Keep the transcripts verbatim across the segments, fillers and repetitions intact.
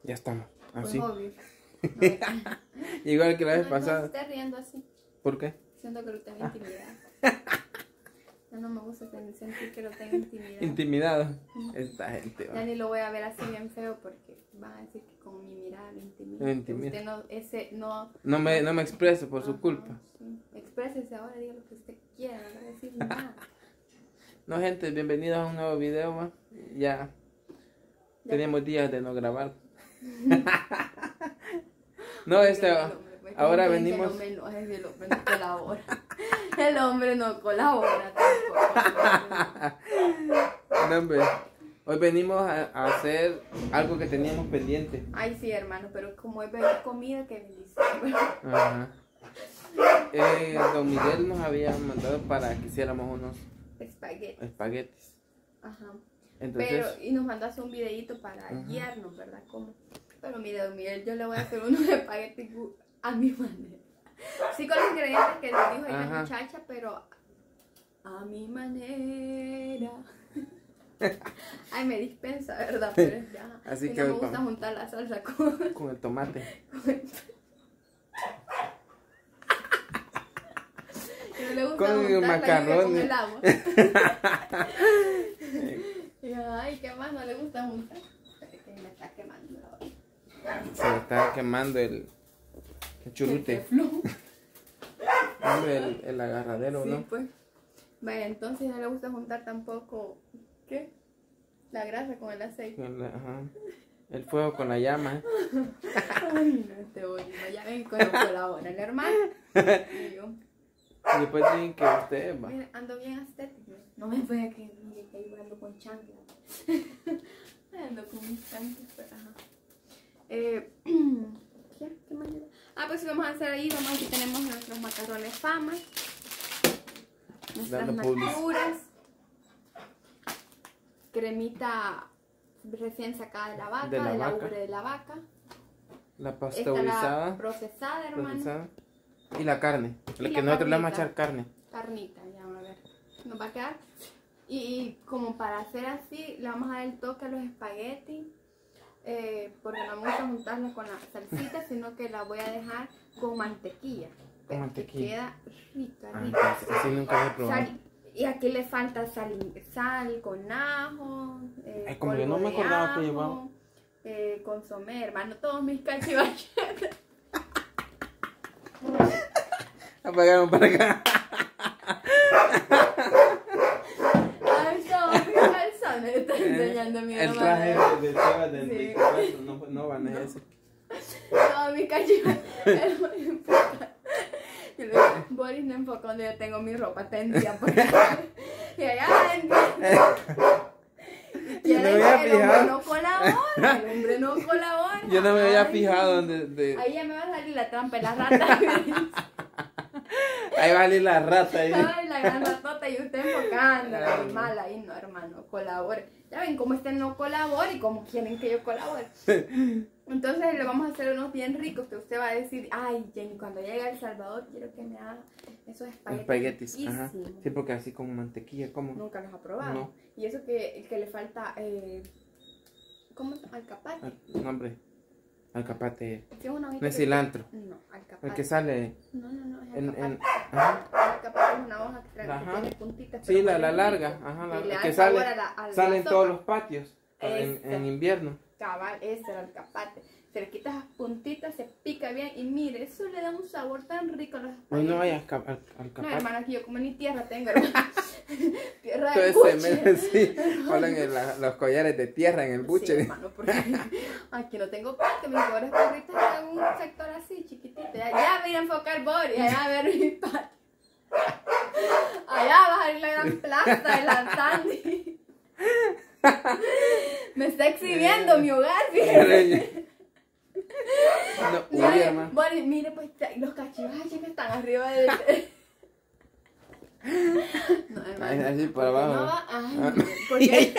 Ya estamos. Así. Pues obvio. No, Igual que la vez no, pasada. No esté riendo así. ¿Por qué? Siento que lo tengo intimidado. Ya no me gusta tener- sentir que lo tengo intimidado. Intimidado. Esta gente. Ya Va. ni lo voy a ver así bien feo porque van a decir que con mi mirada lo intimida. Lo intimida. Que usted no, ese, no, No me, no me expreso por su Ajá, culpa. sí. Exprésese ahora, diga lo que usted quiera, no voy a decir nada. No, gente, bienvenidos a un nuevo video. Va. Ya teníamos días de no grabar. No, este. El hombre, pues, Ahora ¿cómo creen que venimos. El hombre no, el hombre no colabora. El hombre no colabora tampoco. No, hombre. Hoy venimos a, a hacer algo que teníamos pendiente. Ay, sí, hermano, pero como es ver comida, qué bendición. Ajá. Eh, don Miguel nos había mandado para que hiciéramos unos Espagueti. espaguetis. Ajá. Entonces, Pero, y nos mandaste un videito para Ajá. guiarnos, ¿verdad? ¿Cómo? Pero mire, don Miguel, yo le voy a hacer unos espaguetis a mi manera. Sí, con los ingredientes que nos dijo ahí la Ajá. muchacha, pero a mi manera. Ay, me dispensa, ¿verdad? Pero ya. Así y que no me hoy gusta vamos. juntar la salsa con. con el tomate. Y no le gusta Con el juntarla macarrón. con el agua. Y, ay, ¿qué más no le gusta juntar? Es que me está quemando la olla. Se le está quemando el, el churrute. El teflón. Hombre, el, el agarradero, Sí, ¿no? pues. Vaya, entonces no le gusta juntar tampoco, ¿qué? La grasa con el aceite. El, ajá. El fuego con la llama. Ay, no, este hoy, no, ya ven con colabora el hermano. Y yo, Y después dicen que usted va. mira, ando bien estético. No me vea que, mire, que yo ando con chancla. Ando con mis chanclas, pero ajá. Eh, ¿Qué? ¿Qué más? Ah, pues sí, vamos a hacer ahí, vamos, aquí tenemos nuestros macarrones Fama. Nuestras Dando public. nachuras, cremita recién sacada de la vaca, De la de la vaca. ubre de la vaca. La Esta la pasteurizada. procesada, hermano. procesada. Y la carne. Y La la que nosotros le vamos a carnita. echar carne. Carnita, ya vamos a ver. Nos va a quedar. Y, y como para hacer así, le vamos a dar el toque a los espaguetis. Eh, porque no vamos a juntarla con la salsita, sino que la voy a dejar con mantequilla. Con Que mantequilla. queda rica, Ah, rica. así, así nunca he probado. Sal, y aquí le falta sal, sal con ajo, eh, Ay, como yo no polvo me de acordaba que ajo, llevaba. eh, consomé, hermano, todos mis cachivaches. Apagaron para acá. Ay, no, mis calzones, está enseñando mi El hermano. traje de, de Sebas del Sí. veinticuatro. No, no van a No. ese. Todos mis cachivaches. Y luego, Boris no enfoca cuando yo tengo mi ropa tendida por acá. Y allá Yo no me el había hombre fijado. no colabora, el hombre no colabora. Yo no me había Ay, fijado donde. De... ahí ya me va a salir la trampa, la rata. Ahí va a salir la rata ahí. Ay, la gran ratota y usted enfocando. Ay, mal ahí, no, hermano, colabore. Ya ven cómo este no colabora y cómo quieren que yo colabore. Entonces le vamos a hacer unos bien ricos que usted va a decir, ay, Jenny, cuando llegue a El Salvador quiero que me haga esos espaguetis. Espaguetis, ajá. riquísimos". Sí, porque así con mantequilla, ¿cómo? Nunca los ha probado. No. Y eso que, que le falta, eh, ¿cómo se llama? Alcapate. Al- No, hombre. Alcapate. Sí, es una hojita No es que- cilantro. No, alcapate. El que sale No, no, no, es en. alcapate. en ajá. Alcapate es una hoja que, trae, que Ajá. tiene puntitas. Sí, pero la, huele la rico. larga. Ajá, la, Y le da que el sabor sale. a la- a la Sale en sopa. todos los patios. En, Ese. en invierno. Cabal, ese era el alcapate. Se le quita las puntitas, se pica bien y mire, eso le da un sabor tan rico a los Hoy espaguetis. no vayas al, al No, alcapate. hermano, aquí yo como ni tierra tengo, hermano. Tierra Todo de ese buche. men- sí, hablan en la- los collares de tierra en el Sí, buche. hermano, porque aquí no tengo patio, mis pobres perritos están en un sector así, chiquitito. Ya, ya voy a enfocar Boris, allá a ver mi patio. Allá va a salir la gran plaza de la Sandy. Me está exhibiendo mi hogar, fíjate. No, uy, Mire, hermano. Boris, mire, pues los cachivaches que están arriba de. No, Ay, así para porque abajo. No va, ay, Ah. porque.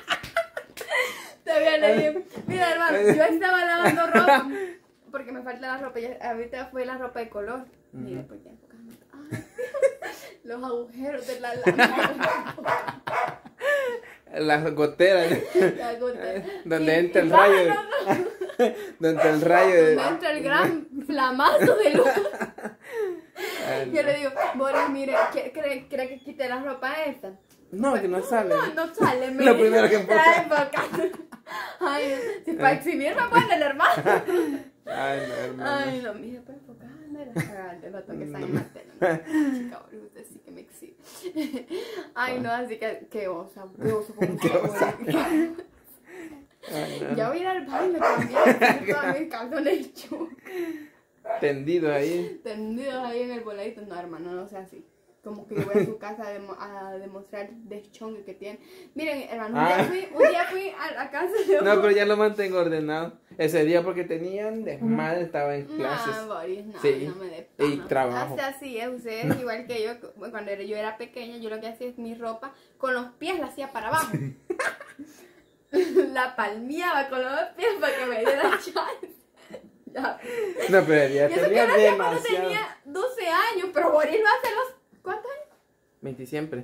Te viene bien. Mira, hermano, yo estaba lavando ropa. Porque me falta la ropa. Ya, ahorita fue la ropa de color. Mire, pues ya enfocando. Ay, los agujeros de la lámpara. Las goteras. La gota. Donde Y- entra el y- rayo. no, no, no. Donde el rayo de... Donde entra el gran flamazo de luz. Ay, Yo no. le digo, Boris, mire, ¿cree, cree, cree que quite la ropa esta? No, que no sale. No, no sale. Lo primero que enfoca. Ay, enfoca. Ay, si para exhibirme, bueno, el hermano. Ay, no, hermano. Ay, no, mire, para enfocar, no era cagante, no toques ahí en la tela. Chica, Boris, usted sí que me exhibe. Ay, no, así que, qué osa, qué oso. Qué osa. Ay, no. Ya voy a ir al baño también, todas mis calzones chucos. Tendido ahí. Tendidos ahí en el voladito. No, hermano, no sea así. Como que yo voy a su casa a, demo- a demostrar el deschongue que tiene. Miren, hermano, un, Ah. día fui, un día fui a la casa de No, pero ya lo mantengo ordenado. Ese día porque tenían desmadre, estaba en No, clases. Boris, no, Sí, no me dé y pena. trabajo. O sea, sí, es ustedes igual que yo. Cuando era- yo era pequeña, yo lo que hacía es mi ropa con los pies la hacía para abajo. La palmeaba con los pies para que me diera chance. Ya. No, pero ya Y eso que tenía yo lo hacía cuando demasiado. tenía doce años, pero Boris lo hace a los... ¿Cuántos años? veinte siempre.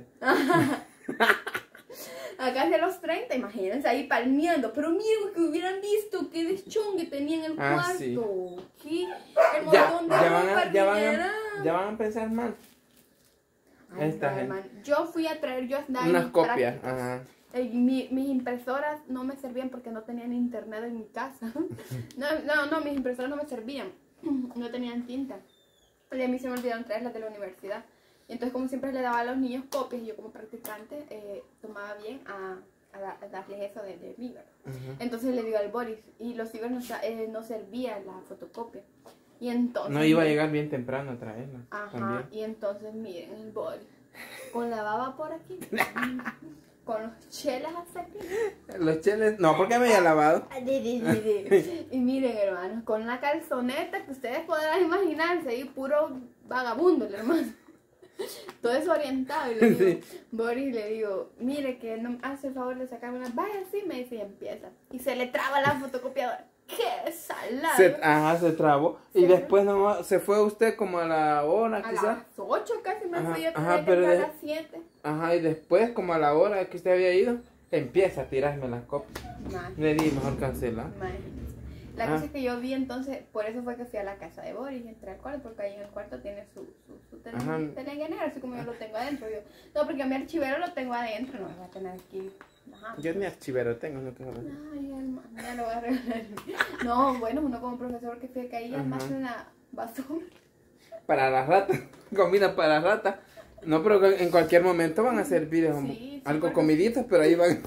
Acá hacia los treinta, imagínense ahí palmeando. Pero miren que hubieran visto qué deschongue tenía en el Ah, cuarto. sí. ¿Qué? El Ya, montón de ya, van ropa a, ya, van artillera. a, ya van a pensar mal. Ay, Esta no, gente. hermano. Yo fui a traer yo andaba en Unas mis copias. prácticas. Ajá. Eh, mi- mis impresoras no me servían porque no tenían internet en mi casa. No, no, no, mis impresoras no me servían. No tenían tinta. Y a mí se me olvidaron traerlas de la universidad. Y entonces, como siempre le daba a los niños copias, yo como practicante eh, tomaba bien a, a, da- a darles eso de, de mí, ¿verdad? Ujú. Entonces le digo al Boris, y los cibers no, sa- eh, no servía la fotocopia. Y entonces... No iba a llegar bien temprano a traerla. Ajá, También. y entonces miren el Boris, con la baba por aquí, con los chelas hasta aquí. Los cheles. No, porque me había lavado. Y miren, hermanos, con la calzoneta que ustedes podrán imaginarse, y puro vagabundo, el hermano. Todo desorientado. Y le digo, Sí. Boris, le digo, mire que no hace el favor de sacarme una. Vaya, sí, me dice, y empieza. Y se le traba la fotocopiadora. ¡Qué salada! Se, ajá, se trabó. Y Sí. después nomás se fue usted como a la hora, A quizás. las ocho casi me Ajá, fui, yo ajá, tenía que pero entrar a de- las siete. Ajá, y después, como a la hora que usted había ido, empieza a tirarme las copias. Le di mejor cancelar. Imagínense. La Ah. cosa es que yo vi entonces, por eso fue que fui a la casa de Boris, entré al cuarto, porque ahí en el cuarto tiene su, su, su tele- Ajá. telenguenero, así como yo lo tengo adentro. Yo, no, porque mi archivero lo tengo adentro, no lo voy a tener aquí. Ajá. Yo ni archivero tengo, no tengo. Ay, hermano, ya lo voy a regalar. No, bueno, uno como profesor que fue que ahí Ajá. almacena la basura. Para las ratas, comida para las ratas. No, pero en cualquier momento van a servir como Sí, sí, algo porque- comiditos, pero ahí van.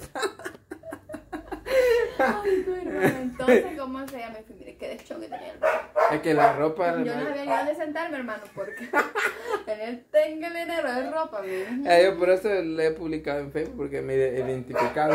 Ay, no, hermano, entonces, ¿cómo se llama? Mire, qué deschongue tenía el Es que la ropa. Yo no sabía ni dónde sentarme, hermano, porque en el tenguelenero de ropa, mire. Eh, yo por eso le he publicado en Facebook, porque me he identificado.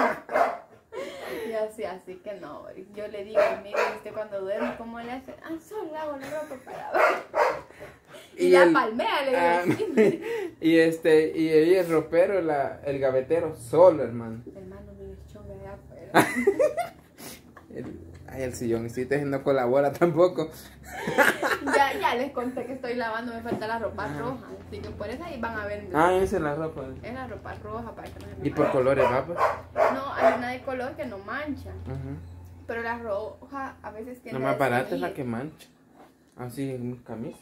Y así, así que no, Boris. Yo le digo, mire, usted cuando duerme, ¿cómo le hace? Ah, solo lavo la ropa para abajo. Y, Y la el- palmea, le digo. Ah, sí. y este, y ahí el ropero, la, el gavetero, solo, hermano. Hermano, mi deschongue allá afuera. El, ay, el sillón, y si usted no colabora tampoco. ya, ya les conté que estoy lavando, me falta la ropa roja. Así que por eso ahí van a ver. Ah, esa es la ropa. Es la ropa roja para que no se me Y por manche. colores, va, pues. No, hay una de color que no mancha. Ajá. Pero la roja a veces tiene. La más barata es la que mancha. Así en mis camisas.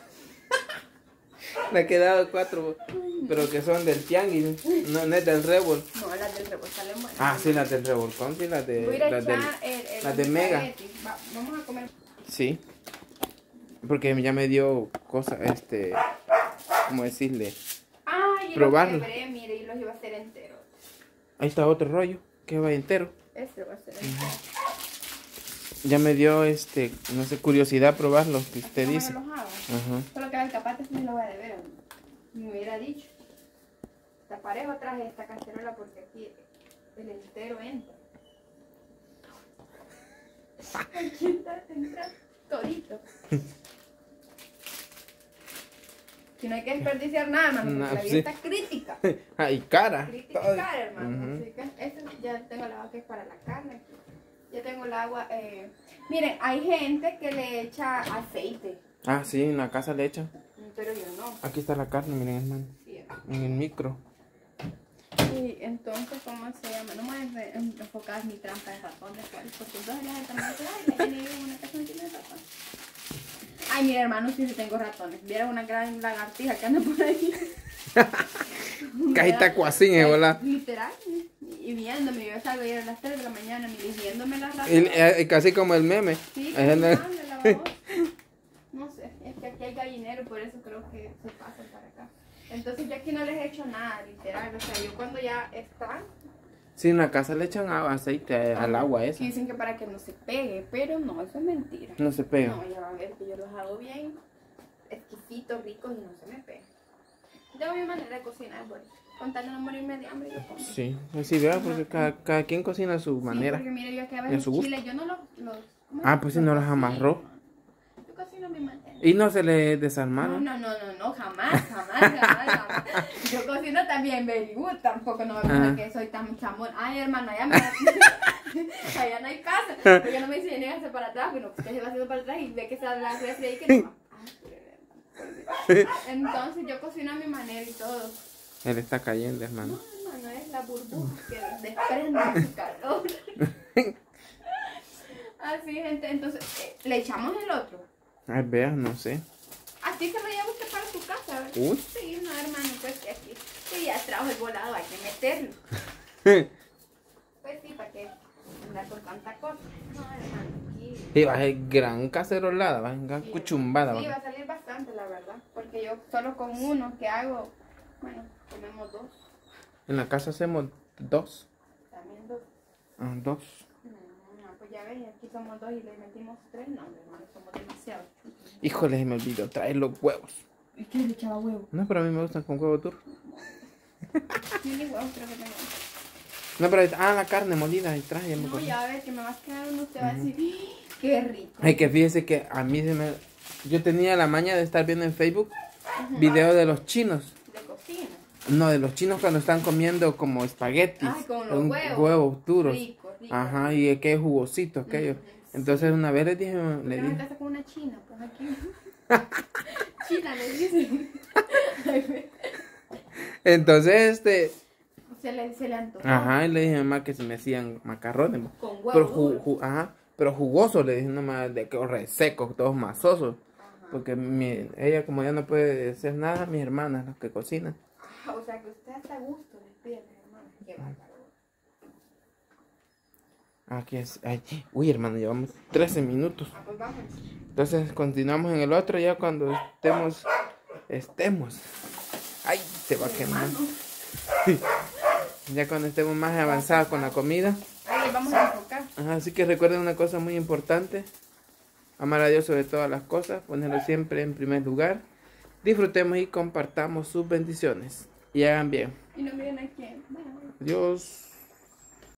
Le he quedado cuatro, pero que son del tianguis, no, no es del Rebol. No, las del rebol salen buenas. Ah, sí, las del Revolcón, sí, las de, Voy a ir a las del, echar el, el las de Mega. espagueti. Va, vamos a comer. Sí, porque ya me dio cosas, este, ¿cómo decirle? Ay, y Probarlo. los quebré, mire, y los iba a hacer enteros. Ahí está otro rollo, que va entero. Este lo va a hacer entero. Ya me dio, este, no sé, curiosidad probarlo, que usted ¿Cómo dice. yo los hago? Ajá. Solo que el capate sí me lo voy a deber. Me hubiera dicho. Está parejo traje esta cacerola porque aquí el entero entra. Aquí entra, entra todito. Si no hay que desperdiciar nada, hermano, porque No, la vida sí. está crítica. Ah, y cara. Crítica todo. y cara, hermano. Ujú. Así que este ya tengo el agua que es para la carne. Ya tengo el agua. Eh... Miren, hay gente que le echa aceite, Ah, sí, en la casa le echan. pero yo no. Aquí está la carne, miren, hermano. Sí, En el micro. Y entonces, ¿cómo se llama? No me voy a enfocar en mi trampa de ratones, porque entonces la gente me dice, ay, la gente vive en una casa no tiene ratones. Ay, mi hermano, sí, sí tengo ratones. Vieron una gran lagartija que anda por ahí. Cajita cuacín, ¿verdad? Literal. Y viéndome, yo salgo a ir a las tres de la mañana, viéndome las El, ratones. eh, casi como el meme. Sí, Ajá, no. no. No sé, es que aquí hay gallinero, por eso creo que se pasan para acá. Entonces yo aquí no les he hecho nada, literal. O sea, yo cuando ya están, Sí, en la casa le echan agua, aceite al agua esa. y dicen que para que no se pegue, pero no, eso es mentira. No se pega. No, ya va a ver que yo los hago bien exquisitos, ricos y no se me pegan. Tengo mi manera de cocinar, bueno, con tal de no morirme de hambre, yo como. Sí, sí, vea, porque cada, cada quien cocina a su manera. Sí, porque mire, yo aquí a y a veces su gusto. chile, yo no los... los ¿cómo Ah, es? pues si no los amarró. Yo cocino a mi manera. Y no se le No, desarmaron. no, no, no, no, jamás, jamás, jamás, jamás. Yo cocino también very good, tampoco no me pasa Ah. que soy tan chamón. Ay, hermano, allá, me... allá no hay casa. Porque no me dicen, hágase para atrás, bueno, usted se va haciendo para atrás y ve que sale la refri ahí que no. Entonces yo cocino a mi manera y todo. Él está cayendo, hermano. No, hermano, es la burbuja que desprende su calor. Así, gente, entonces, eh, le echamos el otro. Ay, vea, no sé. Así se lo lleva usted para su casa, ¿verdad? Uy. Sí, no, hermano, pues que aquí. Sí, ya trajo el volado, hay que meterlo. Pues sí, para que andar con tanta cosa. No, hermano, aquí. Y va a ser gran cacerolada, va a ser gran Sí, cuchumbada. sí, va va. a salir bastante, la verdad. Porque yo solo con uno que hago, bueno, comemos dos. En la casa hacemos dos. También dos. Ah, dos. No, no, pues ya ves, aquí somos dos y le metimos tres. No, hermano, somos demasiado. Híjole, se me olvidó traer los huevos. ¿Y qué le echaba huevo? No, pero a mí me gustan con huevo turco. Sí, ni huevos creo que tengo. No, pero ahí- ah, la carne molida, ahí traje. Ya me No, acordé. ya ves que me vas a quedar uno, usted va a decir, ¡ah, qué rico! Ay, que fíjese que a mí se me... Yo tenía la maña de estar viendo en Facebook videos de los chinos. De cocina. No, de los chinos cuando están comiendo como espaguetis. Ay, con los un- huevos. Huevos duros. Rico, rico. Ajá, y aquello jugosito, aquello. Ujú, Entonces una vez les dije, le ¿Por qué no me dije, casa con una china? Pues aquí. China le dicen. entonces este, se le, se le antojó. ajá, y le dije a mi mamá que se me hacían macarrones. Con huevo Pero, ju- duro. ju- ajá, pero jugosos, le dije nomás de que resecos, todos masosos. Ajá. Porque mi, ella como ya no puede hacer nada, mis hermanas, las que cocinan. O sea que usted hasta gusto les pide, hermano. Qué bárbaro. Aquí es, ay, uy hermano, llevamos trece minutos. Ah, pues vamos. Entonces continuamos en el otro ya cuando estemos, estemos. Ay, se va a quemar. Hermano. Ya cuando estemos más avanzados con la comida. Ahí vamos a enfocar. Ajá, así que recuerden una cosa muy importante. Amar a Dios sobre todas las cosas. Ponerlo siempre en primer lugar. Disfrutemos y compartamos sus bendiciones. Y hagan bien. Y no miren a quién. Bye. Dios.